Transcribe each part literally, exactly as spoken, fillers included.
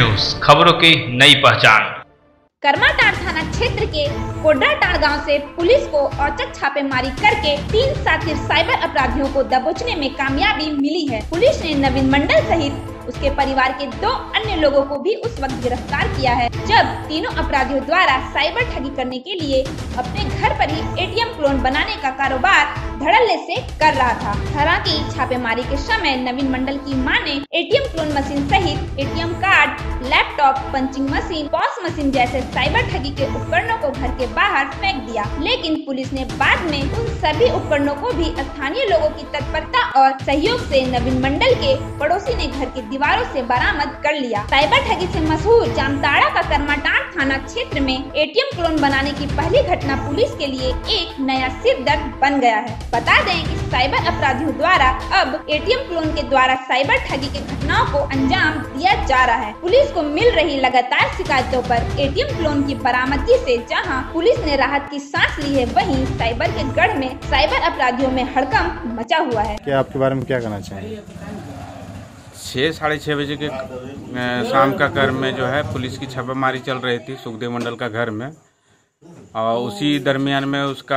News, खबरों की नई पहचान। करमाटांड़ थाना क्षेत्र के कोड्राटांड़ गांव से पुलिस को औचक छापेमारी करके तीन शातिर साइबर अपराधियों को दबोचने में कामयाबी मिली है। पुलिस ने नवीन मंडल सहित उसके परिवार के दो अन्य लोगों को भी उस वक्त गिरफ्तार किया है, जब तीनों अपराधियों द्वारा साइबर ठगी करने के लिए अपने घर पर ही एटीएम क्लोन बनाने का कारोबार धड़ल्ले से कर रहा था। हालांकि छापेमारी के समय नवीन मंडल की मां ने एटीएम क्लोन मशीन सहित ATM card, laptop, punching machine, POS machine जैसे साइबर ठगी के उपकरणों को घर के बाहर फेंक दिया, लेकिन पुलिस ने बाद में उन सभी उपकरणों को भी स्थानीय लोगों की तत्परता और सहयोग से नवीन मंडल के पड़ोसी ने घर की दीवारों से बरामद कर लिया। साइबर ठगी से मशहूर जामताड़ा का करमाटांड़ थाना क्षेत्र में एटीएम क्लोन बनाने की पहली घटना पुलिस के लिए एक नया सिर दर्द बन गया है। बता दें कि साइबर अपराधियों द्वारा अब एटीएम क्लोन के द्वारा साइबर ठगी के घटनाओं को अंजाम दिया जा रहा है। पुलिस को मिल रही लगातार शिकायतों पर एटीएम क्लोन की बरामदगी से जहां पुलिस ने राहत की सांस ली है, वहीं साइबर के गढ़ में साइबर अपराधियों में हड़कंप मचा हुआ है। क्या आपके बारे में क्या कहना चाहिए? छः साढ़े छः बजे के शाम का घर में जो है पुलिस की छापेमारी चल रही थी सुखदेव मंडल का घर में, और उसी दरमियान में उसका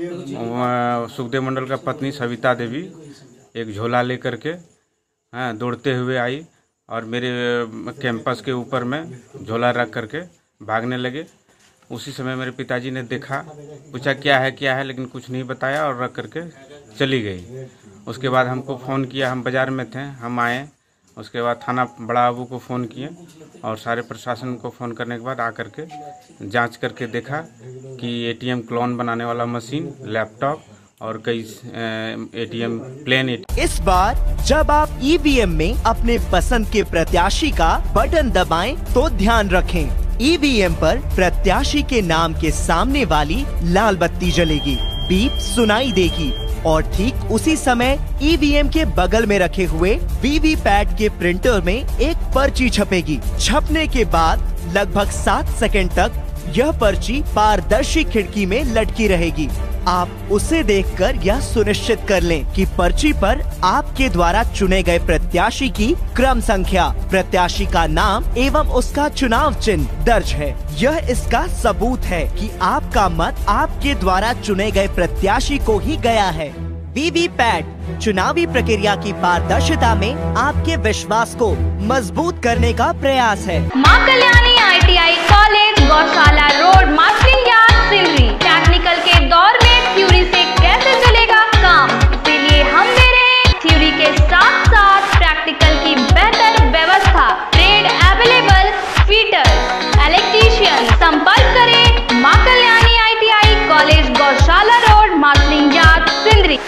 सुखदेव मंडल का पत्नी सविता देवी एक झोला लेकर के हाँ दौड़ते हुए आई और मेरे कैंपस के ऊपर में झोला रख करके भागने लगे। उसी समय मेरे पिताजी ने देखा, पूछा क्या है क्या है, लेकिन कुछ नहीं बताया और रख करके चली गई। उसके बाद हमको फ़ोन किया, हम बाज़ार में थे, हम आए। उसके बाद थाना बड़ा बाबू को फ़ोन किए और सारे प्रशासन को फ़ोन करने के बाद आकर के जांच करके देखा कि एटीएम क्लोन बनाने वाला मशीन, लैपटॉप और कई एटीएम प्लेन एटीएम। इस बार जब आप ईवीएम में अपने पसंद के प्रत्याशी का बटन दबाएं तो ध्यान रखें, ईवीएम पर प्रत्याशी के नाम के सामने वाली लाल बत्ती जलेगी, बीप सुनाई देगी और ठीक उसी समय ईवीएम के बगल में रखे हुए वीवीपैट के प्रिंटर में एक पर्ची छपेगी। छपने के बाद लगभग सात सेकंड तक यह पर्ची पारदर्शी खिड़की में लटकी रहेगी। आप उसे देखकर यह सुनिश्चित कर लें कि पर्ची पर आपके द्वारा चुने गए प्रत्याशी की क्रम संख्या, प्रत्याशी का नाम एवं उसका चुनाव चिन्ह दर्ज है। यह इसका सबूत है कि आपका मत आपके द्वारा चुने गए प्रत्याशी को ही गया है। वीवीपैट चुनावी प्रक्रिया की पारदर्शिता में आपके विश्वास को मजबूत करने का प्रयास है। Maa Kalyani ITI college, Gaushala road, mastering yard, Sindri. Technical के दौर में थ्योरी से कैसे चलेगा काम, इसीलिए हम दे रहे हैं थ्योरी के साथ साथ प्रैक्टिकल की बेहतर व्यवस्था। Trade available, fitter, electrician. संपर्क करें Maa Kalyani ITI college, Gaushala road, mastering yard, Sindri.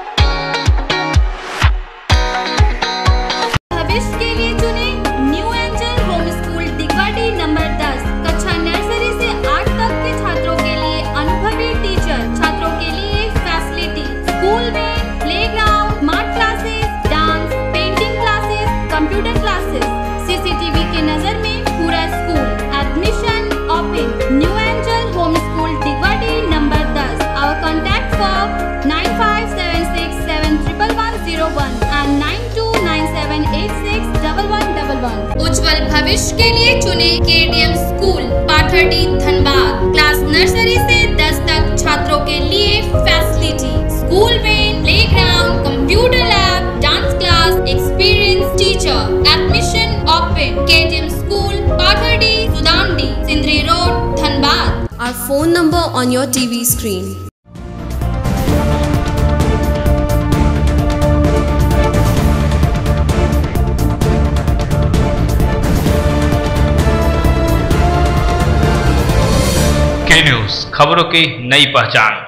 भविष्य के लिए चुने new angel home school Digwadi number दस। कक्षा नर्सरी से आठ तक के छात्रों के लिए अनुभवी टीचर, छात्रों के लिए फैसिलिटी। स्कूल में playground, smart classes, dance, painting classes, computer classes. CCTV के नजर में पूरा school. Admission open. New angel home school Digwadi number दस। Our contact for nine five seven six seven triple one zero one and nine two nine seven eight six double one double one. उज्जवल भविष्य के लिए चुने KDM school, Pathardi, Dhanbad. Class nursery से दस तक छात्रों के लिए फैसिलिटी। स्कूल में playground, computer lab, dance class, experience teacher. Admission open. KDM school, Pathardi, Sudamdih, Sindri road, Dhanbad. Our phone number on your T V screen. के न्यूज, खबरों की नई पहचान।